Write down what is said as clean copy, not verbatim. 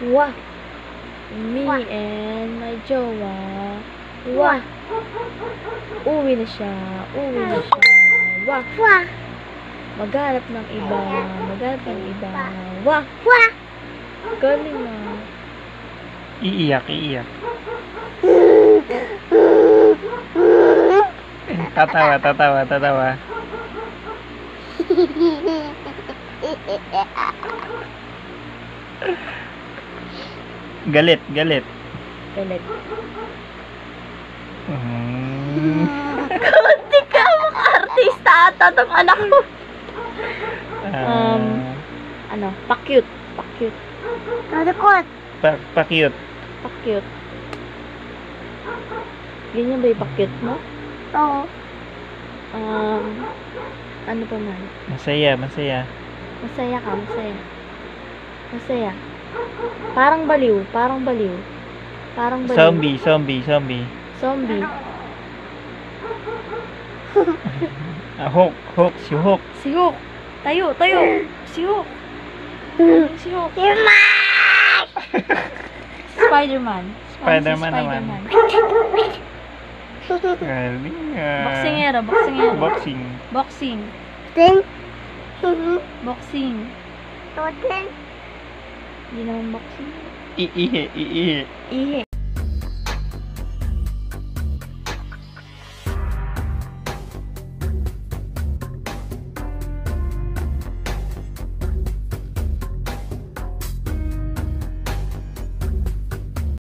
Wah. Me and my jowa. Wah. Uwi na siya. Wah. Maghanap ng iba. Wah. Galing na. Iiyak. Tatawa. Galit. Galit. Kunti ka, maka-artista ata tong anak mo. Pa-cute. Pa-cute. Ganyan ba yung pa-cute mo? Oo. Ano pa man? Masaya. Masaya ka. Masaya. Parang baliw. Zombie. Hook. Si Hook. Si Hook. Tayo. Si Hook. Spider-Man naman. Galing nga. Boxing. Hindi naman boxing. Iihi. Ihe.